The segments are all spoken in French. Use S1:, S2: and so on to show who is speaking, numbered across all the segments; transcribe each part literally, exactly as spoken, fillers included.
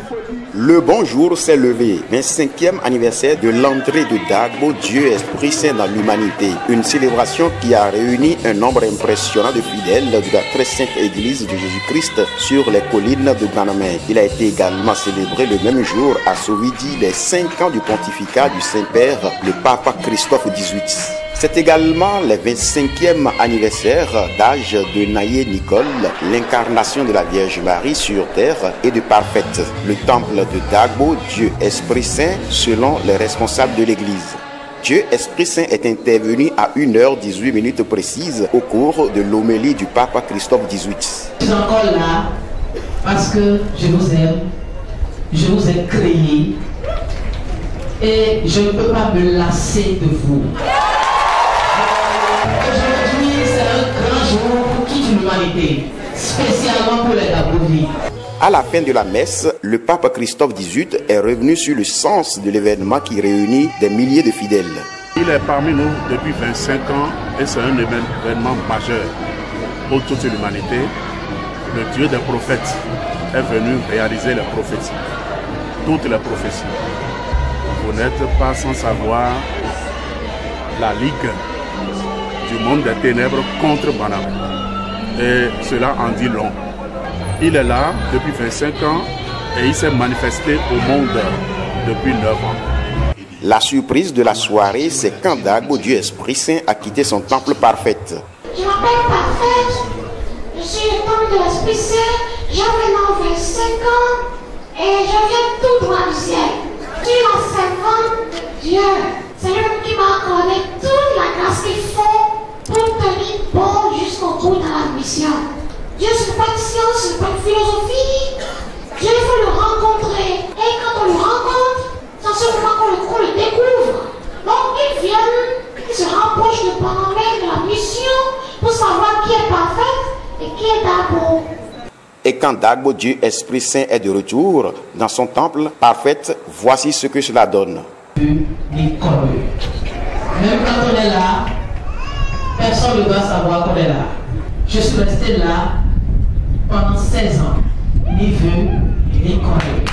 S1: Le bon jour s'est levé, vingt-cinquième anniversaire de l'entrée de Dagbo, Dieu Esprit Saint dans l'humanité. Une célébration qui a réuni un nombre impressionnant de fidèles de la très sainte église de Jésus-Christ sur les collines de Gbanamé. Il a été également célébré le même jour à Sovidi les cinq ans du pontificat du Saint-Père, le pape Christophe dix-huit. C'est également le vingt-cinquième anniversaire d'âge de Naye Nicole, l'incarnation de la Vierge Marie sur terre et de Parfaite, le temple de Dagbo, Dieu Esprit Saint, selon les responsables de l'église. Dieu Esprit Saint est intervenu à une heure dix-huit minutes précises au cours de l'homélie du pape Christophe dix-huit.
S2: Je suis encore là parce que je vous aime, je vous ai créé et je ne peux pas me lasser de vous. Aujourd'hui, c'est un grand jour pour toute l'humanité, spécialement pour les Gabonais.
S1: À la fin de la messe, le pape Christophe dix-huit est revenu sur le sens de l'événement qui réunit des milliers de fidèles.
S3: Il est parmi nous depuis vingt-cinq ans et c'est un événement majeur pour toute l'humanité. Le Dieu des prophètes est venu réaliser les prophéties, toutes les prophéties. Vous n'êtes pas sans savoir la ligue du monde des ténèbres contre Gbanamé. Et cela en dit long. Il est là depuis vingt-cinq ans et il s'est manifesté au monde depuis neuf ans.
S1: La surprise de la soirée, c'est quand Dagbo, Dieu Esprit Saint, a quitté son temple Parfaite.
S4: Je m'appelle Parfaite, je suis le temple de l'Esprit Saint, j'ai maintenant vingt-cinq ans et je viens tout droit du ciel. Je suis la servante de Dieu. C'est lui qui m'a accordé toute la grâce qu'il faut pour tenir bon jusqu'au bout de la mission. Dieu, ce n'est pas de science, ce n'est pas de philosophie. Dieu, il faut le rencontrer. Et quand on le rencontre, c'est en ce moment qu'on le, qu'on le découvre. Donc, ils viennent, ils se rapprochent de Gbanamé, de la mission, pour savoir qui est Parfaite et qui est Dagbo.
S1: Et quand Dagbo, Dieu Esprit Saint, est de retour dans son temple Parfaite, voici ce que cela donne.
S2: Même quand on est là, personne ne doit savoir qu'on est là. Je suis resté là pendant seize ans, ni vu, ni connu.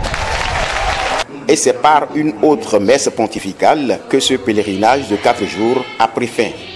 S1: Et c'est par une autre messe pontificale que ce pèlerinage de quatre jours a pris fin.